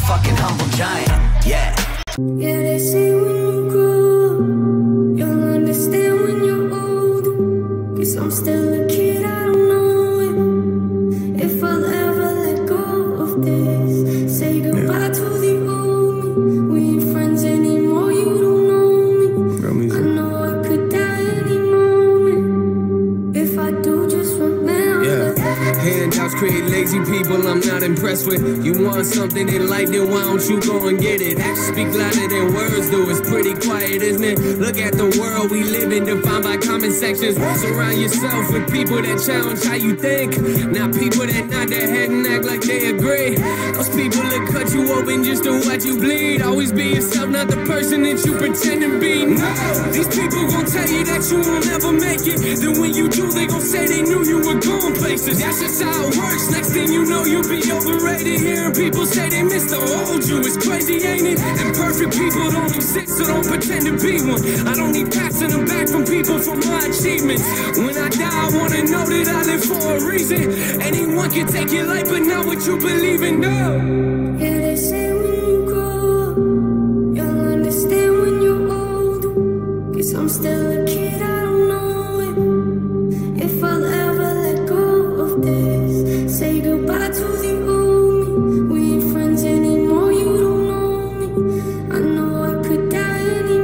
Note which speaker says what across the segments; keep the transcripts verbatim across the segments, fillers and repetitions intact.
Speaker 1: fucking humble giant. Yeah.
Speaker 2: Yeah, they say when you grow up, you'll understand when you're old. Cause I'm still a kid, I don't know it. If I'll ever let go of this, say goodbye to the old me. We ain't friends anymore, you don't know me. I know I could die any moment. If I do, just remember.
Speaker 3: Yeah. Handouts create lazy people I'm not impressed with. You want something in life, then why don't you go and get it? Actions speak louder than words do. It's pretty quiet, isn't it? Look at the world we live in, defined by comment sections. Surround yourself with people that challenge how you think. Now people that nod their head and act like they agree. Those people that cut you open just to watch you bleed. Always be yourself, not the person that you pretend to be. No, these people gon' tell you that you will never make it. Then when you do, they gon' say they knew you were going places. That's just how it works. Next thing you know, you'll be overrated. Hearing people say they miss the old you. It's crazy, ain't it? And perfect people don't exist, so don't pretend to be one. I don't need passing them back from people for my achievements. When I die, I wanna know that I live for a reason. Anyone can take your life, but not what you believe in, no.
Speaker 2: Yeah, they say when you grow up, you'll understand when you're old. Cause I'm still a kid, I don't know it. If I'll ever let go of this, say goodbye to the old me. We ain't friends anymore, you don't know me. I know I could die any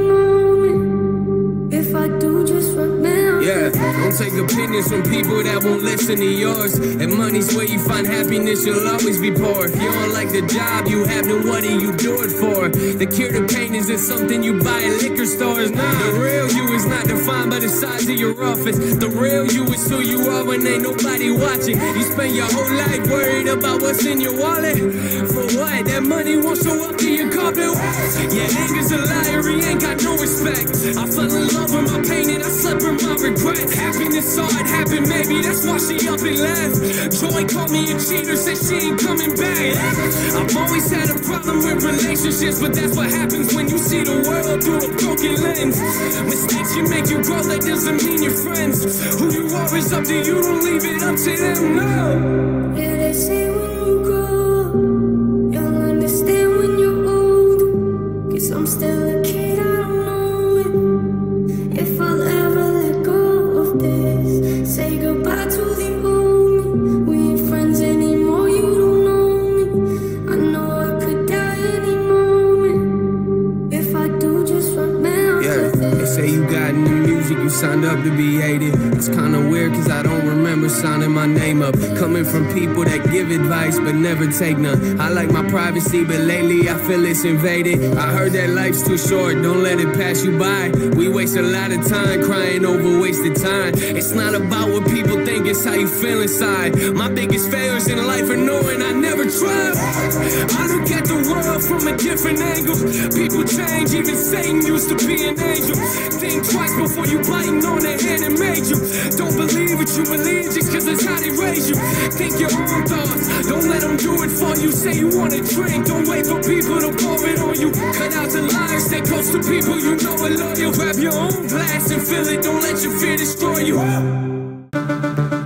Speaker 2: moment. If I do, just remember.
Speaker 3: Yeah, don't take opinions from people that won't listen to yours. And money's where you find happiness, you'll always be poor. If you don't like the job you have, then what do you do it for? The cure to pain isn't something you buy at liquor stores. Nah, the real you is not defined by the size of your office. The real you is who you are when ain't nobody watching. You spend your whole life worried about what's in your wallet. For what? That money won't show up to your carpet. Yeah, anger's a liar, he ain't got no respect. I fell in love with my pain and I slept with my regret. Happiness saw it happen, maybe that's why she up and left. Joy called me a cheater, said she ain't coming back. I've always had a problem with relationships, but that's what happens when you see the world through a broken lens. Mistakes you make you grow, that doesn't mean you're friends. Who you are is up to you, don't leave it up to them, no.
Speaker 2: Yeah, they say when you grow up, you'll understand when you're old. Cause I'm still a kid, I don't know it. If I'll ever let go of this, say goodbye to the old me. We ain't friends anymore, you don't know me. I know I could die any moment. If I do, just remember.
Speaker 3: Yeah, they say you got into music, you signed up to be hated. It's kinda weird cause I don't remember signing my name up. Coming from people that give advice but never take none. I like my privacy but lately I feel it's invaded. I heard that life's too short, don't let it pass you by. We waste a lot of time crying over wasted time. It's not about what people think, it's how you feel inside. My biggest failures in life are knowing I never tried. I look at the world from a different angle. People change, even Satan used to be an angel. Think twice before you biting on the hand that made you. Don't believe what you believe just cause it's how they raise you. Think your own thoughts, don't let them do it for you. Say you wanna drink, don't wait for people to pour it on you. Cut out the lies, stay close to people you know are loyal. Grab your own glass and fill it, don't let your fear destroy you.